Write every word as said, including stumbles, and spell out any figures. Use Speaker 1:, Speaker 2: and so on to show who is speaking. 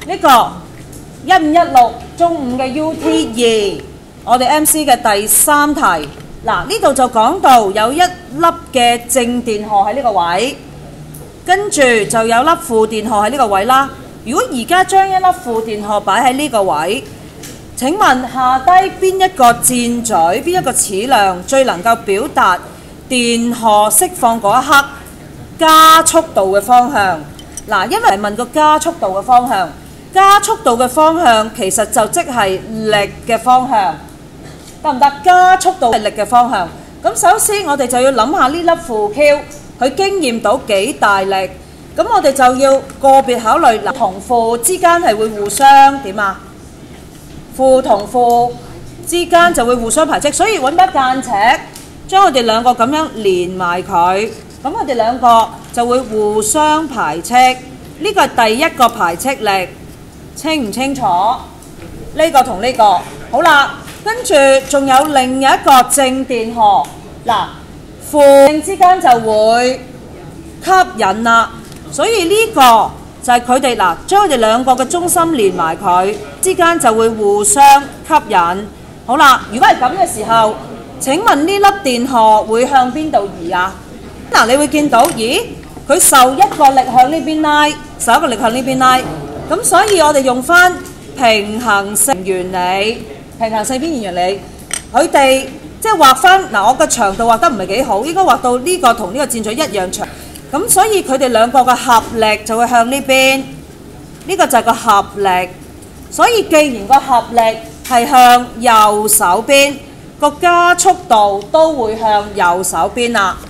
Speaker 1: 呢個一五一六中五嘅 U T 二，我哋 M C 嘅第三題。嗱，呢度就講到有一粒嘅正電荷喺呢個位，跟住就有粒負電荷喺呢個位啦。如果而家將一粒負電荷擺喺呢個位，請問下低邊一個箭嘴、邊一個矢量最能夠表達電荷釋放嗰一刻加速度嘅方向？嗱，因為係問個加速度嘅方向，加速度嘅方向其實就即係力嘅方向，得唔得？加速度係力嘅方向。咁首先我哋就要諗下呢粒負 Q 佢經驗到幾大力，咁我哋就要個別考慮嗱，同負之間係會互相點啊？負同負之間就會互相排斥，所以揾把間尺將我哋兩個咁樣連埋佢，咁我哋兩個就會互相排斥。呢個係第一個排斥力，清唔清楚？呢個同呢個好啦，跟住仲有另一個正電荷，嗱，負之間就會吸引啦，所以呢個就係佢哋嗱，將佢哋兩個嘅中心連埋佢之間就會互相吸引。好啦，如果係咁嘅時候，請問呢粒電荷會向邊度移啊？嗱，你會見到，咦，佢受一個力向呢邊拉，受一個力向呢邊拉，咁所以我哋用翻平衡性原理，平衡性邊緣原理，佢哋即係畫翻嗱，我個長度畫得唔係幾好，應該畫到呢個同呢個箭嘴一樣長。咁所以佢哋兩個嘅合力就會向呢邊，呢個就係個合力。所以既然個合力係向右手邊，個加速度都會向右手邊啦。